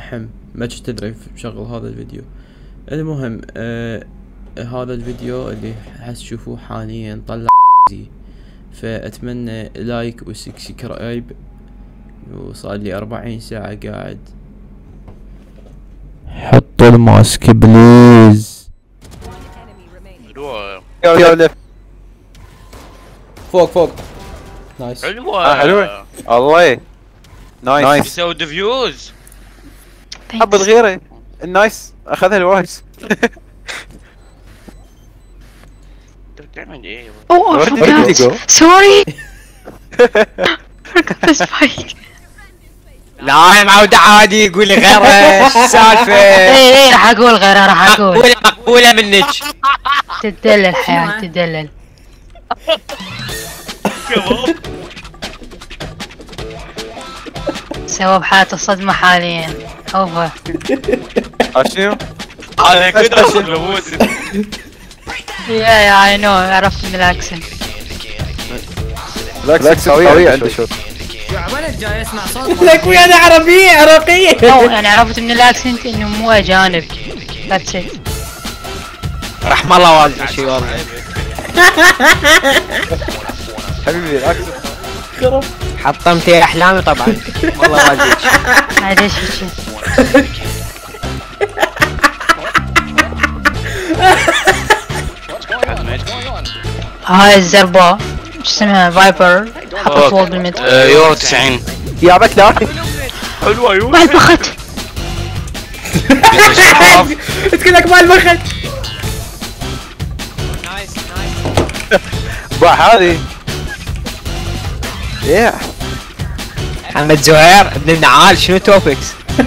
فحم ما كنت ادري بشغل هذا الفيديو. المهم هذا الفيديو اللي حتشوفوه حاليا طلع فاتمنى لايك وسبسكرايب، وصار لي 40 ساعة قاعد. حط الماسك بليز. فوق نايس. حلوة حلوة الله نايس. يسوي ديفيوز حب الغيرة النايس اخذها الوايس. بتعمل ايه؟ Oh, I forgot. Sorry. Forgot the spike. لا يا معود عادي يقول لي غيره. ايش السالفة؟ ايه راح اقول غيره راح اقول. مقبولة منك. تدلل حيوان تدلل. سوى بحالته صدمة حاليا. اوفر. اشيو؟ انا كده لبوس. يا اي نو عرفت من الاكسنت. الاكسنت قوية عنده شوت. يا ولد جاي اسمع صوت. لك ويا انا عربية عراقية. يعني عرفت من الاكسنت انه مو اجانب. That's it. رحم الله والدي شي والله. حبيبي الاكسنت خرب. حطمتي احلامي طبعا. والله والديك. معليش هيجي. هاي الزربة ايش اسمها فايبر حطت وول بالميد. يورو 90 يا بكلا حلوة يورو. مال بخت. اتكلك مال بخت. باع هذه يا محمد زهير ابن النعال شنو توبكس؟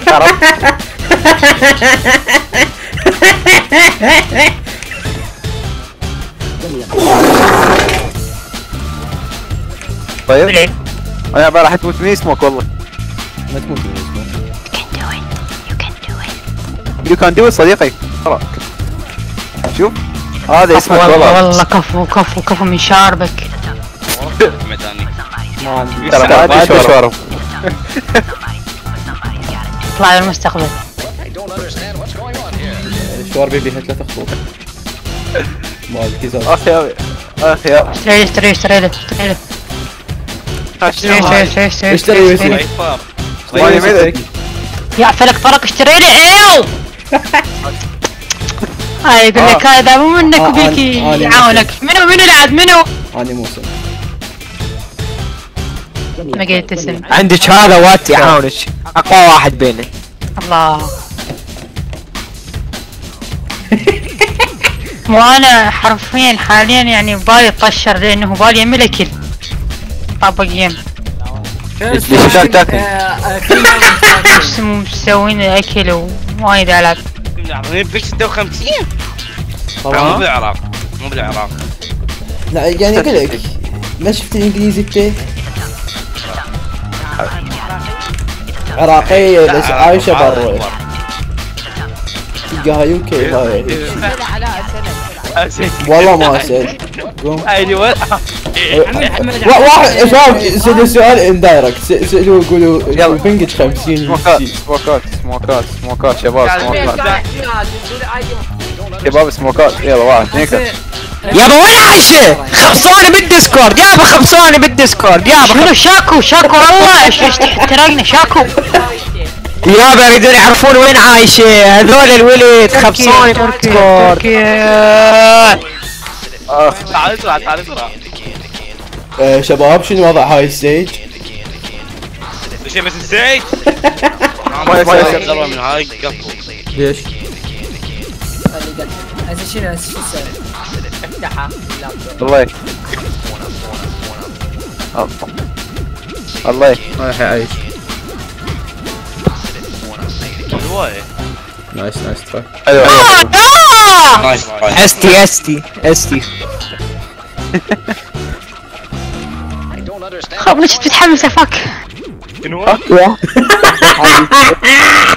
طيب انا بقى راح تموت من اسمك والله. ما تموت من اسمه. يو كان دو صديقي. شوف هذا اسمك والله كفو من شاربك. ترى ما ادري شو شوارب. اطلع للمستقبل. شواربي بيها 3 خطوط. مال كيزات. اخي اشتري له اشتري يا فلك طرق اشتري لي ايو. هاي يقول لك هذا مو منك وبيك يعاونك. منو لعب منو؟ اني موسى. ما قلت اسم. عندك هذا وات يعاونك اقوى واحد بينه. الله. وانا حرفيا حاليا يعني بالي طشر لانه بالي يمي الاكل. طابق يم. ليش تاكل؟ مش مسوين الاكل ووايد العاب. بيك 56 مو بالعراق. لا يعني اقول لك ما شفت الانجليزي بتاعك؟ عراقية بس عايشة برا. تلقاها يوكي هاي. والله ما اسال. ايوه واحد شباب سألوا سؤال اندايركت. سألوا يقولوا بنجج 50 سموكات شباب سموكات يلا واحد اثنين. يابا وين عايشة؟ خبصوني بالديسكورد يابا خبصوني بالديسكورد يابا. شنو شاكو والله ايش احترقنا شاكو. يابا يريدون يعرفون وين عايشة هذول الولد خبصوني بالديسكورد. تعال اسرع. شباب شنو وضع هاي الستيج؟ شيء بس الزيت. ما يصير من هاي قطو. ليش؟ شنو افتحها الله الله رايح يعيش. حلوة نايس تراك. ايوه استي خب مش بتتحمس افك. شنو؟